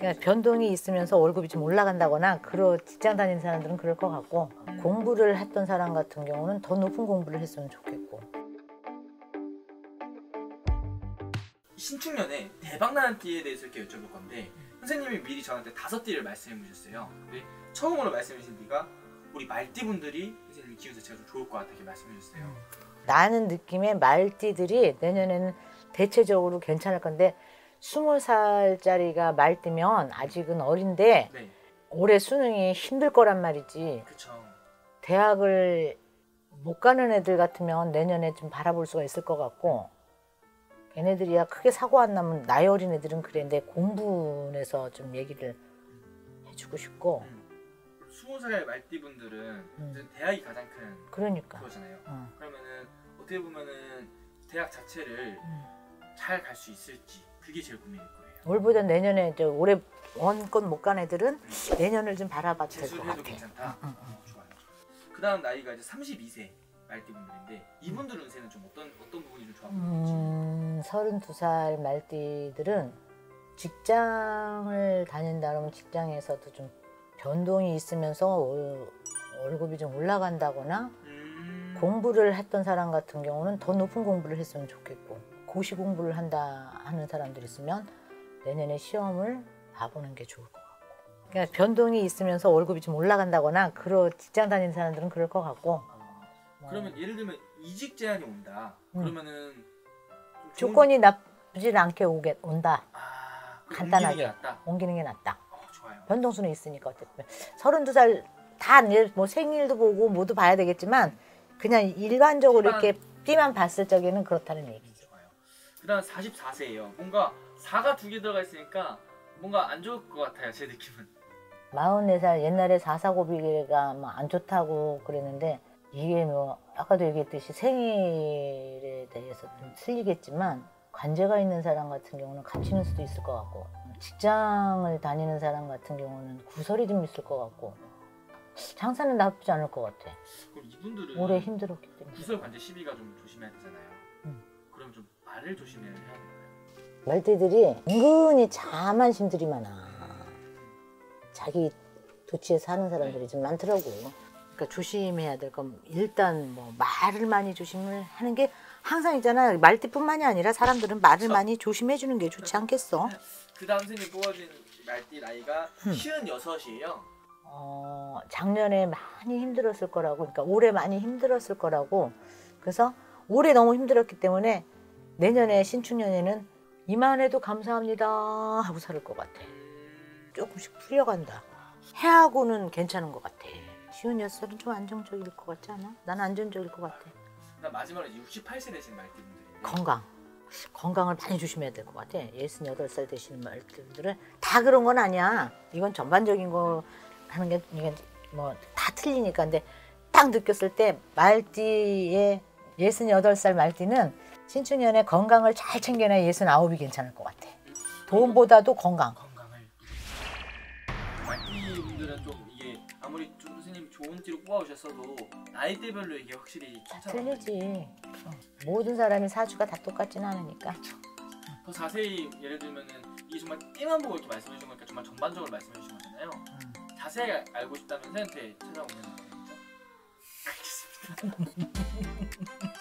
그러니까 변동이 있으면서 월급이 좀 올라간다거나 직장 다니는 사람들은 그럴 것 같고 공부를 했던 사람 같은 경우는 더 높은 공부를 했으면 좋겠고. 신축년에 대박나는 띠에 대해서 이렇게 여쭤볼 건데 선생님이 미리 저한테 5띠를 말씀해 주셨어요. 근데 처음으로 말씀해 주신 띠가 우리 말띠분들이 선생님 기운 자체가 좀 좋을 것 같다 이렇게 말씀해 주셨어요. 나는 느낌에 말띠들이 내년에는 대체적으로 괜찮을 건데 20살짜리가 말띠면 아직은 어린데 네. 올해 수능이 힘들 거란 말이지. 그쵸. 대학을 못 가는 애들 같으면 내년에 좀 바라볼 수가 있을 것 같고 걔네들이야 크게 사고 안 나면 나이 어린 애들은 그랬는데 공부에서 좀 얘기를 해주고 싶고 20살 말띠분들은 대학이 가장 큰 그러니까 그거잖아요. 그러면은 어떻게 보면은 대학 자체를 잘 갈 수 있을지 그게 제일 고민일 거예요. 올보다 내년에 이제 올해 원권 못 간 애들은 내년을 좀 바라봐도 될 것 같아. 괜찮다. 좋아요. 그다음 나이가 이제 32세 말띠분들인데 이분들 운세는 좀 어떤 부분이 좀 좋아 보이는지. 32살 말띠들은 직장을 다닌다 그러면 직장에서도 좀 변동이 있으면서 월급이 좀 올라간다거나 공부를 했던 사람 같은 경우는 더 높은 공부를 했으면 좋겠고 고시 공부를 하는 사람들 있으면 내년에 시험을 봐보는 게 좋을 것 같고 그러니까 변동이 있으면서 월급이 좀 올라간다거나 직장 다니는 사람들은 그럴 것 같고 그러면 예를 들면 이직 제한이 온다. 그러면은 조건이 나쁘지 않게 온다. 간단하게 옮기는 게 낫다. 좋아요. 변동수는 있으니까 어쨌든 32살 다 뭐 생일도 보고 모두 봐야 되겠지만 그냥 일반적으로 이렇게 띠만 봤을 적에는 그렇다는 얘기죠. 좋아요. 그다음 44세예요. 뭔가 4가 2개 들어가 있으니까 뭔가 안 좋을 것 같아요. 제 느낌은. 44살 옛날에 4사고비가 뭐 안 좋다고 그랬는데 이게 뭐 아까도 얘기했듯이 생일에 대해서 좀 틀리겠지만 관제가 있는 사람 같은 경우는 갇히는 수도 있을 것 같고 직장을 다니는 사람 같은 경우는 구설이 좀 있을 것 같고 장사는 나쁘지 않을 것 같아. 그럼 이분들은 올해 힘들었기 때문에 구설 관제 시비가 좀 조심해야 되잖아요. 그럼 좀 말을 조심해야 되나요? 말띠들이 은근히 자만심들이 많아. 자기 도취에 사는 사람들이 좀 많더라고. 그러니까 조심해야 될 건 일단 뭐 말을 많이 조심을 하는 게 항상 있잖아. 말띠뿐만이 아니라 사람들은 말을 많이 조심해 주는 게 좋지 않겠어? 그 다음 선생님 뽑아준 말띠 나이가 56이에요. 작년에 많이 힘들었을 거라고, 그러니까 올해 많이 힘들었을 거라고. 그래서 올해 너무 힘들었기 때문에 내년에 신축년에는 이만해도 감사합니다 하고 살 것 같아. 조금씩 풀려간다. 해하고는 괜찮은 것 같아. 56살은 좀 안정적일 것 같지 않아? 난 안정적일 것 같아. 마지막으로 68세 되신 말띠분들이 건강을 많이 조심해야 될 것 같아. 68살 되시는 말띠분들은 다 그런 건 아니야. 이건 전반적인 거 하는 게 이게 뭐 다 틀리니까. 근데 딱 느꼈을 때 말띠의 68살 말띠는 신축년에 건강을 잘 챙겨놔야 69이 괜찮을 것 같아. 돈보다도 건강을. 말띠분들은 좀 이게 아무리 좀 선생님이 좋은 띠로 뽑아오셨어도 나이대별로 이게 확실히 틀리지. 모든 사람이 사주가 다 똑같지는 않으니까. 더 자세히 예를 들면은 이게 정말 띠만 보고 이렇게 말씀해 주신 거니까 정말 전반적으로 말씀해 주신 거잖아요. 자세히 알고 싶다면 선생님한테 찾아오면 되겠죠? 알겠습니다.